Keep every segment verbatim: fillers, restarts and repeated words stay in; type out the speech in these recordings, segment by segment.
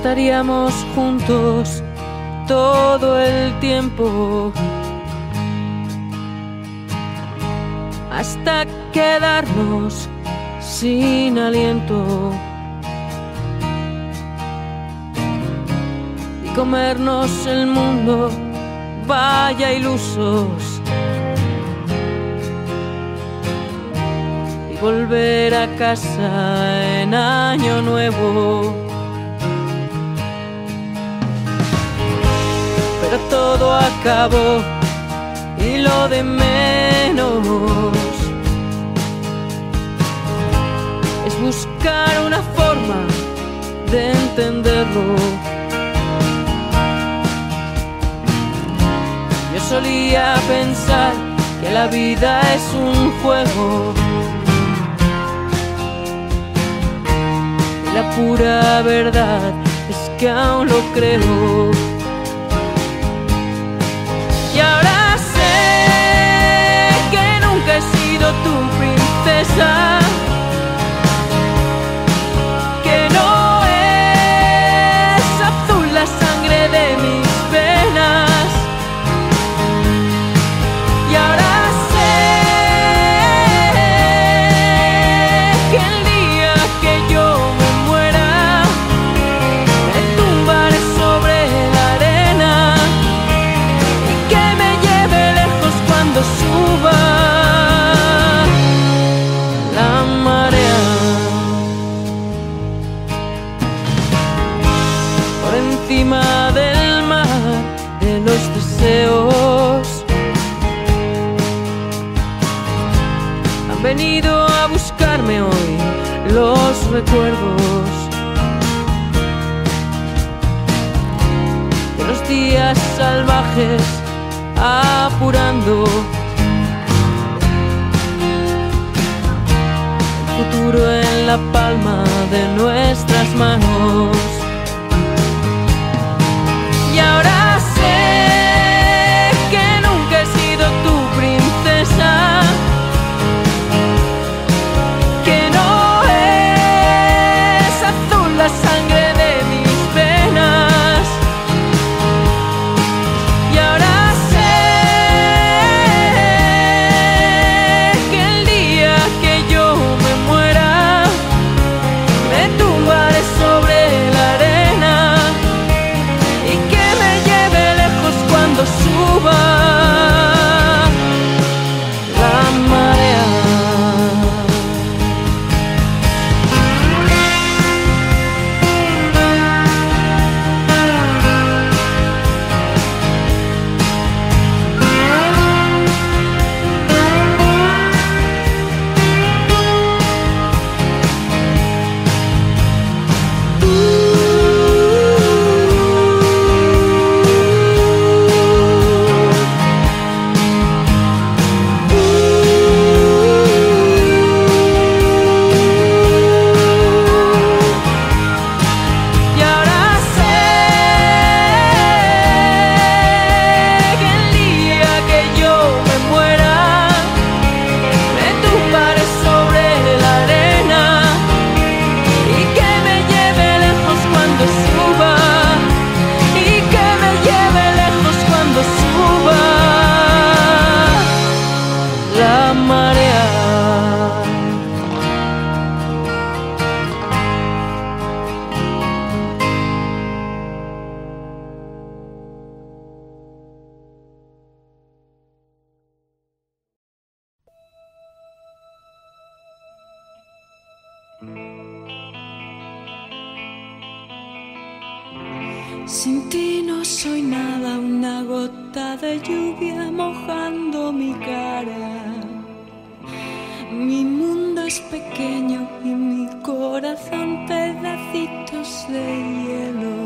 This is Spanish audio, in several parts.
estaríamos juntos todo el tiempo, hasta quedarnos sin aliento y comernos el mundo, vaya ilusos, y volver a casa en año nuevo. Pero todo acabó y lo de menos es buscar una forma de entenderlo. Yo solía pensar que la vida es un juego, y la pura verdad es que aún lo creo. Y ahora sé que nunca he sido tu princesa, que no es azul la sangre de mis venas. Y ahora sé que el día que yo me muera me tumbaré sobre la arena y que me lleve lejos cuando suba la marea. Por encima del mar de los deseos han venido a buscarme hoy los recuerdos de los días salvajes, apurando el futuro en la palma de nuestras manos. Y ahora sé que nunca he sido tu princesa, que no es azul la sangre de mis venas. Y ahora sé que el día que yo me muera me tumbaré sobre la arena y que me lleve lejos cuando suba la marea. Y ahora sé que el día que yo me muera me tumbaré sobre la arena y que me lleve lejos cuando suba, y que me lleve lejos cuando suba la marea. Sin ti no soy nada, una gota de lluvia mojando mi cara. Mi mundo es pequeño y mi corazón pedacitos de hielo.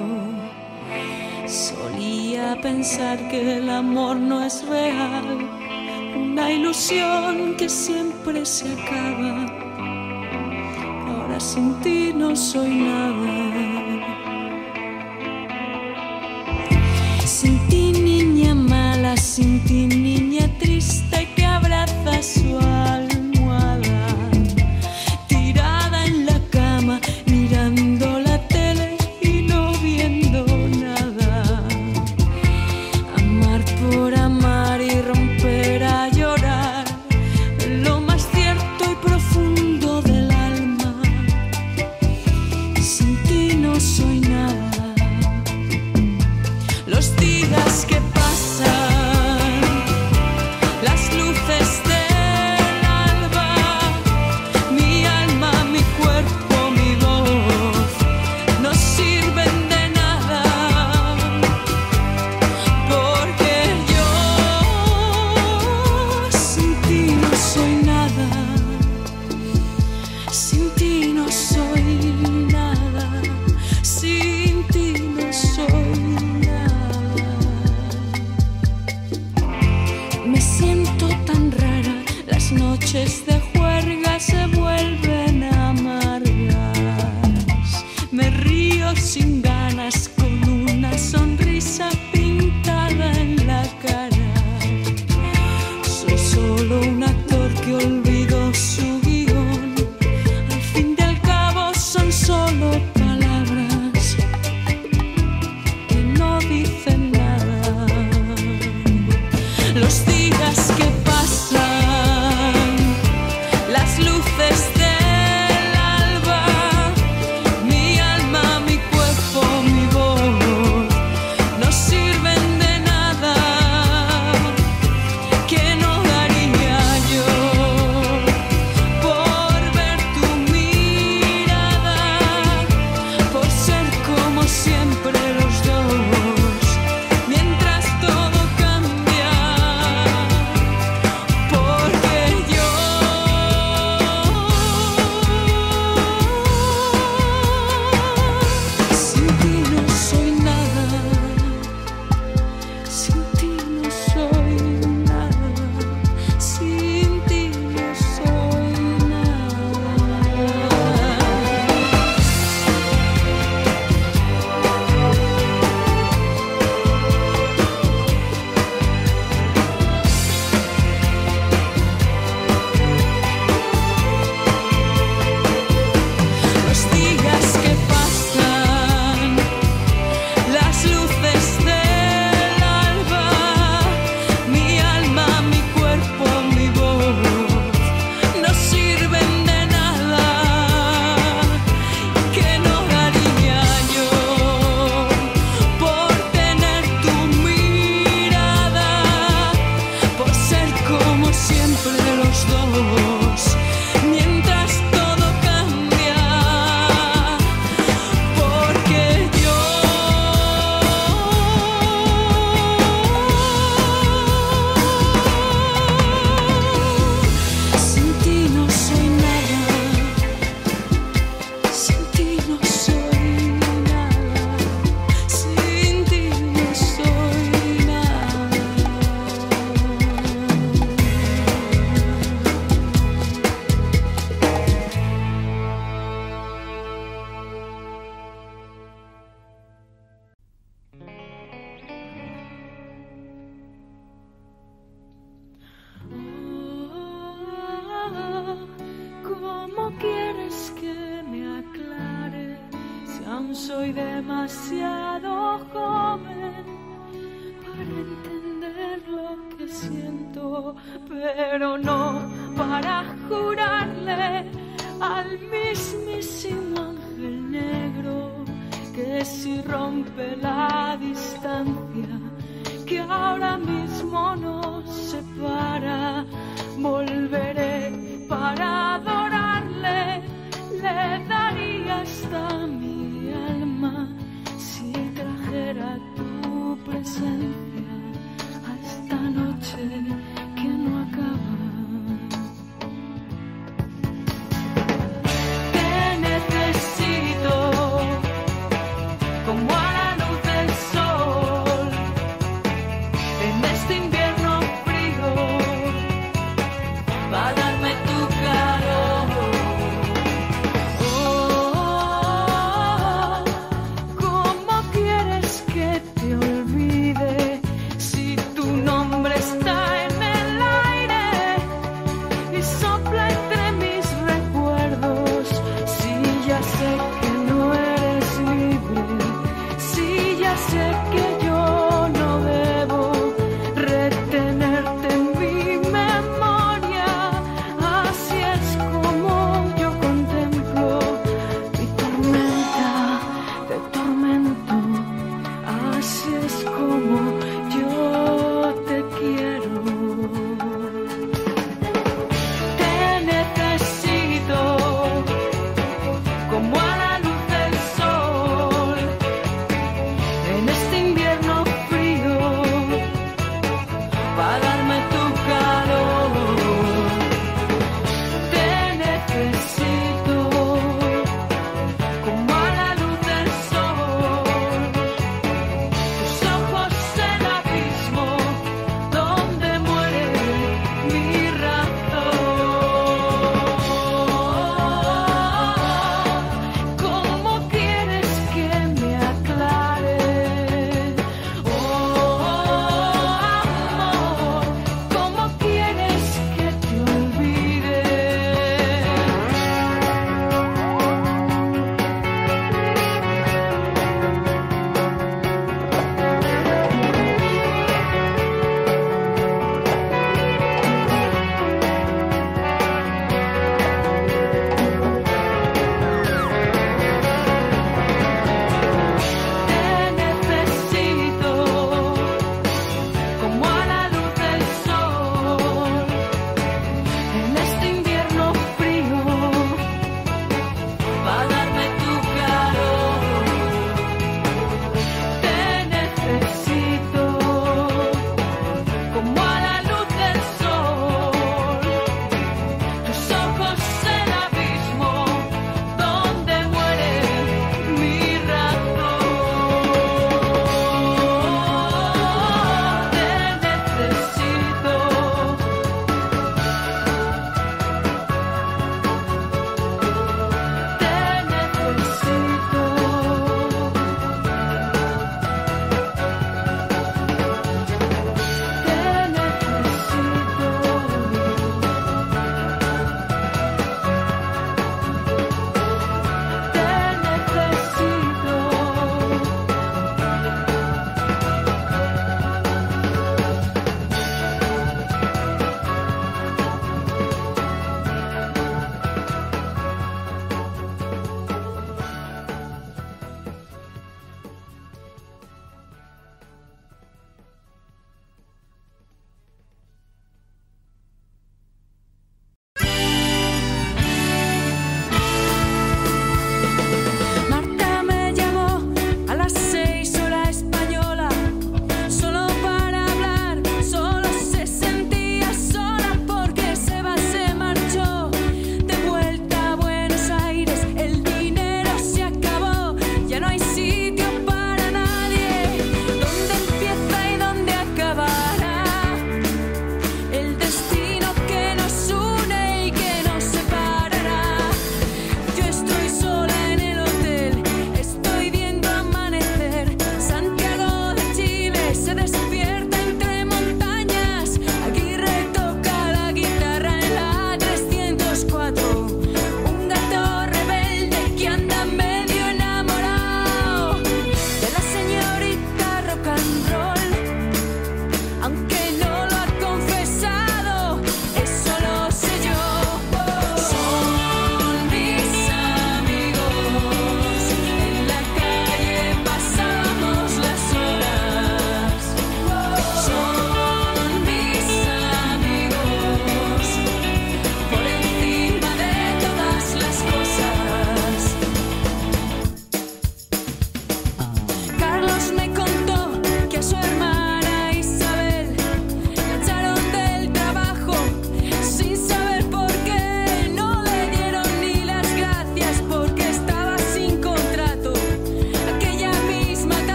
Solía pensar que el amor no es real, una ilusión que siempre se acaba. Ahora sin ti no soy nada. Sin ti, niña mala, sin ti, niña triste que abraza su almohada, tirada en la cama mirando la tele y no viendo soy demasiado joven para entender lo que siento, pero no para jurarle al mismísimo ángel negro que si rompe la distancia que ahora mismo nos separa, volveré para adorarle, le daría hasta mi alma si trajera tu presencia a esta noche que no acaba. Te necesito como a la luz del sol en este invierno frío, para darme tu calor. Oh, ¿cómo quieres que te olvide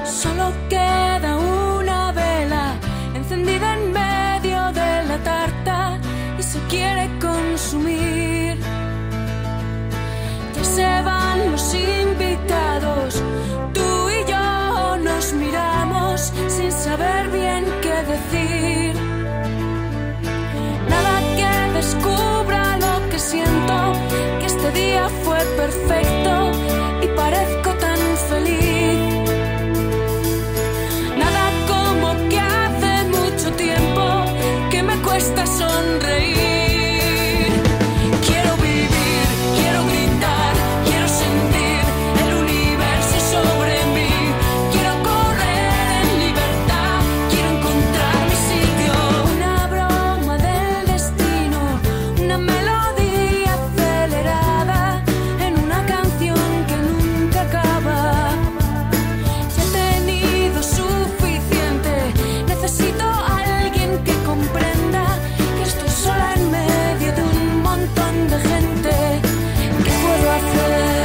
Solo queda una vela encendida en medio de la tarta y se quiere consumir. Ya se van los invitados, tú y yo nos miramos sin saber bien qué decir. Nada que descubra lo que siento, que este día fue perfecto y parezco tan feliz. Nada como que hace mucho tiempo que me cuesta sonreír. Quiero vivir, quiero gritar, quiero sentir el universo sobre mí. Quiero correr en libertad, quiero encontrar mi sitio. Una broma del destino, una melodía acelerada en una canción que nunca acaba. Ya he tenido suficiente, necesito a alguien que comprenda que estoy sola en medio de un montón de gente. ¿Qué puedo hacer?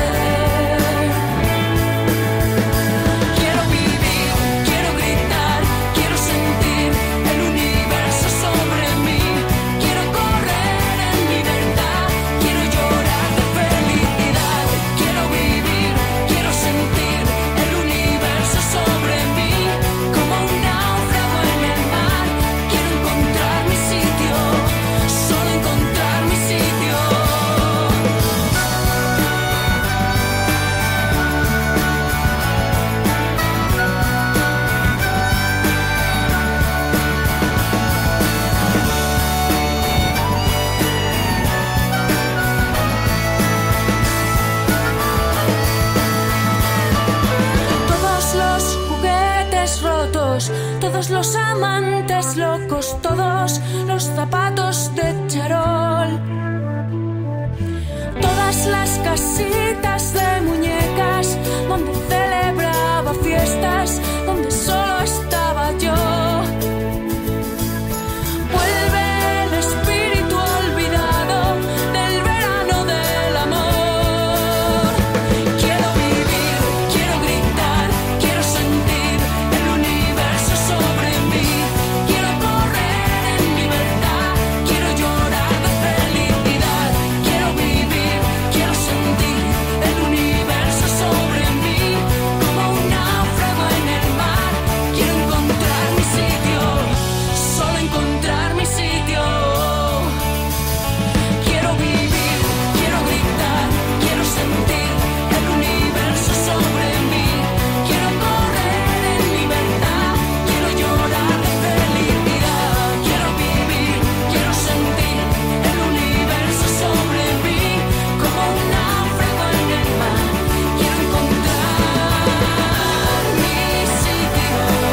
Quiero vivir, quiero gritar, quiero sentir el universo sobre mí. Quiero correr en libertad, quiero llorar de felicidad. Quiero vivir, quiero sentir el universo sobre mí. Como un náufrago en el mar, quiero encontrar mi sitio, solo encontrar mi sitio. Todos los juguetes rotos, todos los amantes locos, todos los zapatos de charol, todas las casitas de muñecas donde celebraba fiestas, donde solo estaba yo. Vuelve el espíritu olvidado del verano del amor. Quiero vivir, quiero gritar, quiero sentir el universo sobre mí. Quiero correr en libertad, quiero llorar de felicidad. Quiero vivir, quiero sentir el universo sobre mí. Como un náufrago en el mar, quiero encontrar mi sitio, solo encontrar mi sitio. Quiero vivir, quiero gritar, quiero sentir el universo sobre mí. Quiero correr en libertad, quiero llorar de felicidad. Quiero vivir, quiero sentir el universo sobre mí. Como un náufrago en el mar, quiero encontrar mi sitio.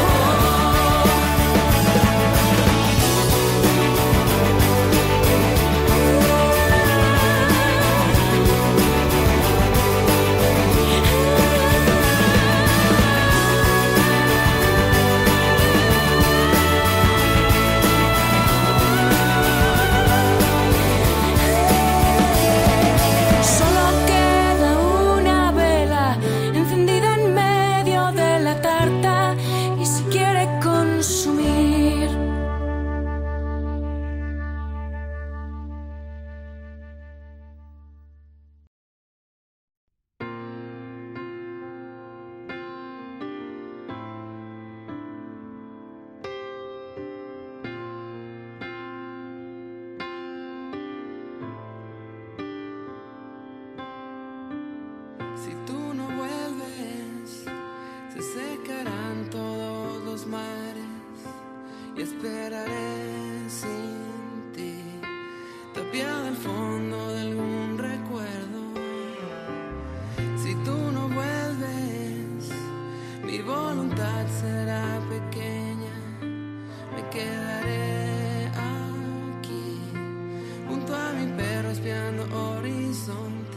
Solo queda una vela encendida en medio de la tarta y se quiere consumir. Si tú no vuelves, se secarán todos los mares y esperaré sin ti, tapiada al fondo de algún recuerdo. Si tú no vuelves, mi voluntad será pequeña, me quedaré aquí junto a mi perro espiando horizontes.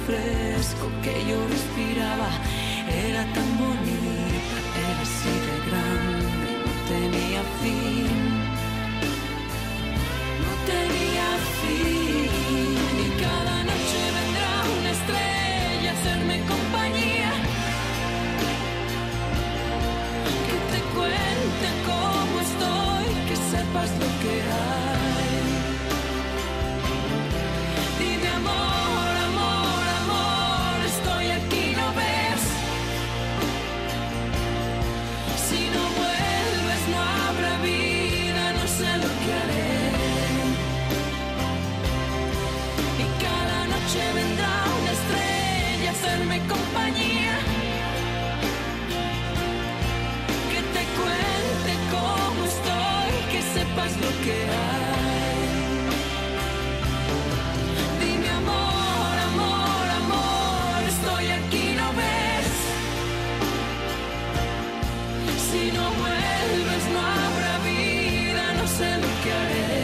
fresco que yo respiraba era tan bonita, era así de grande, no tenía fin, no tenía fin. Y cada noche vendrá una estrella a hacerme compañía, que te cuente cómo estoy, que sepas lo que hay. Dime amor, amor, amor, estoy aquí, ¿no ves? Si no vuelves no habrá vida, no sé lo que haré. Y cada noche vendrá una estrella a hacerme compañía, que te cuente cómo estoy, que sepas lo que hay. Dime amor, amor, amor, estoy aquí, ¿no ves? Si no vuelves no habrá vida, no sé lo que haré.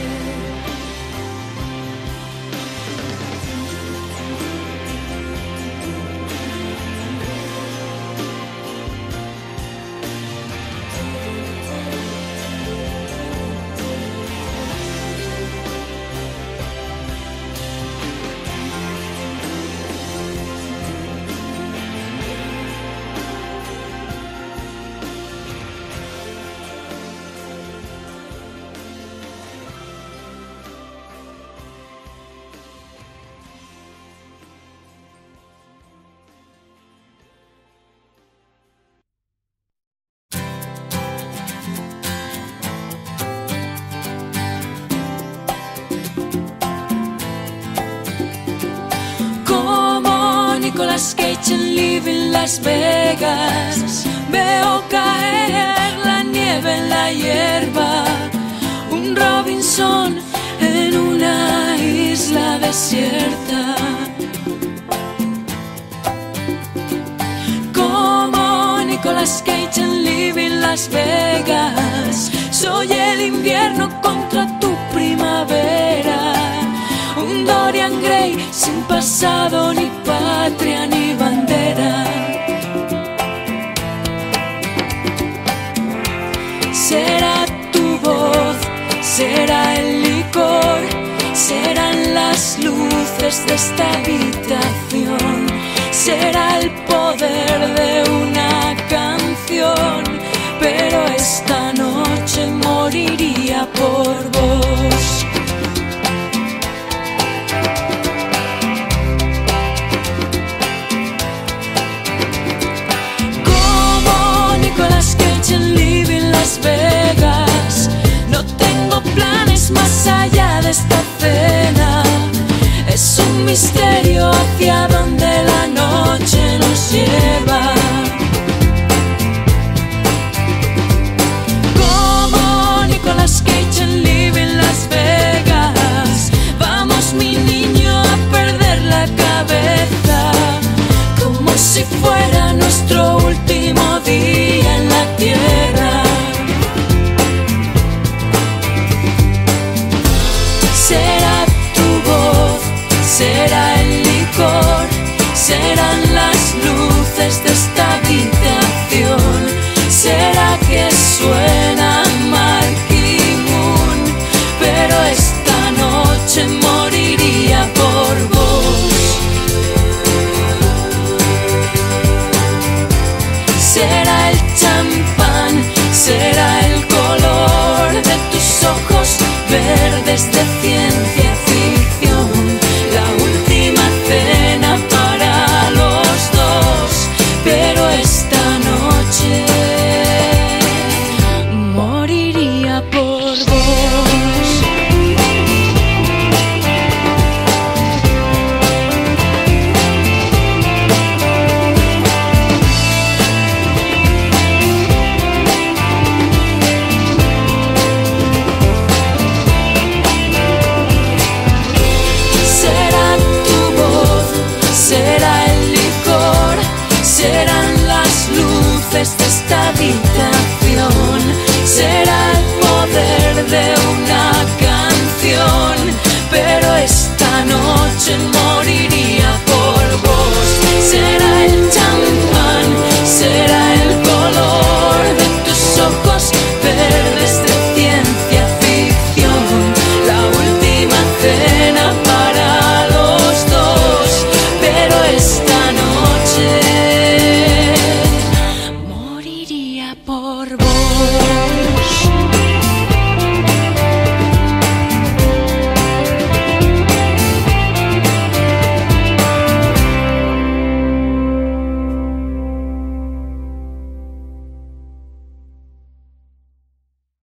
Nicolas Cage en Living Las Vegas, veo caer la nieve en la hierba, un Robinson en una isla desierta. Como Nicolas Cage en Living Las Vegas, soy el invierno contra tu primavera, un Dorian Gray sin pasado, ni patria, ni bandera. Será tu voz, será el licor, serán las luces de esta habitación, será el poder de una canción, pero esta noche moriría por vos. Nicolas Cage en Living Las Vegas, no tengo planes más allá de esta cena, es un misterio hacia donde la noche nos lleva. Como Nicolas Cage en Living Las Vegas, vamos mi niño a perder la cabeza, como si fuera nuestro último día en la tierra. Será tu voz, será el licor, serán las luces de esta habitación, será que suena Marquee Moon, pero esta noche moriría por vos. Será el champán, será el color de tus ojos verdes de ciencia ficción,